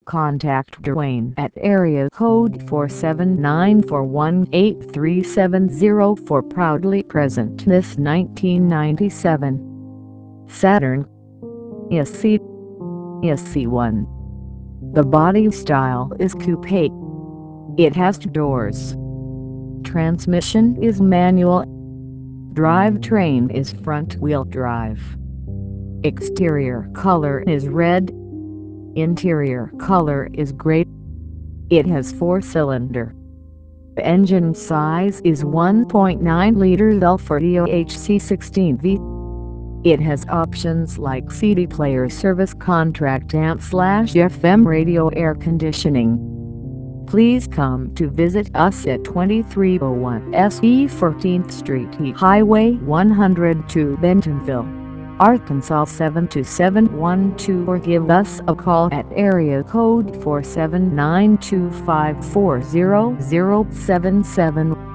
Contact DEWAYNE at area code 479418370 for proudly present this 1997 Saturn SC1. The body style is coupe. It has 2 doors. Transmission is manual. Drivetrain is front-wheel drive. Exterior color is red. Interior color is gray. It has 4-cylinder. The engine size is 1.9-liter L40OHC16V. It has options like CD player, service contract, AM/FM radio, air conditioning. Please come to visit us at 2301 SE 14th Street Highway 102, Bentonville, Arkansas 72712, or give us a call at area code 47925400077.